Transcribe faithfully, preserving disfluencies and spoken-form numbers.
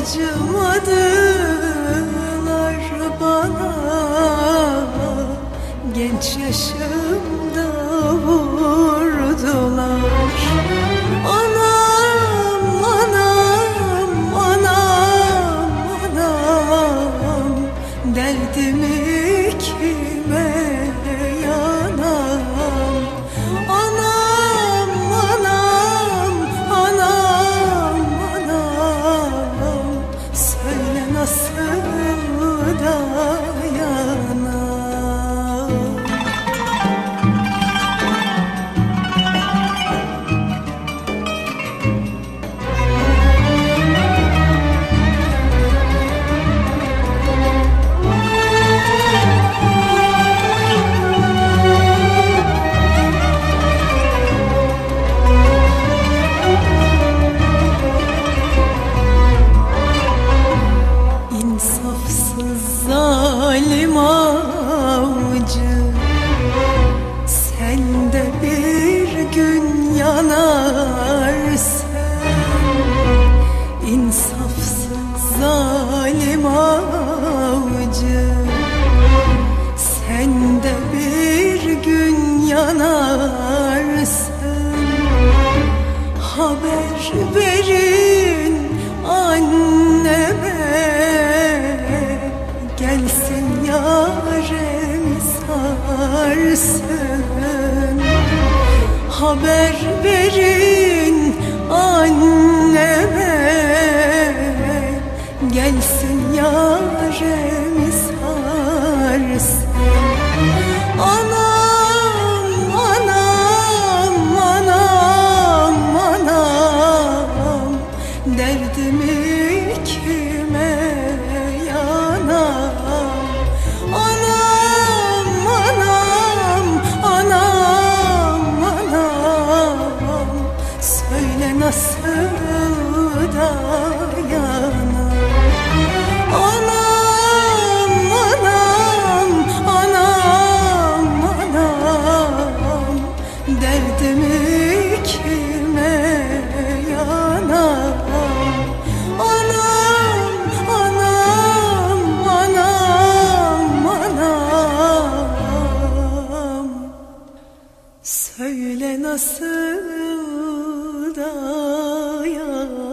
acımadılar bana, genç yaşımda vurdular. Anam, anam, anam, anam, derdimi kime yanam? Anam, anam, anam, anam, söyle nasıl dayanam? İnsafsız zalim avcı, sen de bir gün yanarsın. İnsafsız zalim avcı, sen de bir gün yanarsın. Haber verin anneme, gelsin yaremi sarsın. Haber verin anneme, gelsin yaremi sarsın. Anam, anam, anam, anam, derdimi kime yanam? Anam, anam, anam, anam, söyle nasıl dayanam? Anam, anam, anam, anam, derdimi kime yanam? Anam, anam, anam, anam, söyle nasıl dayanam?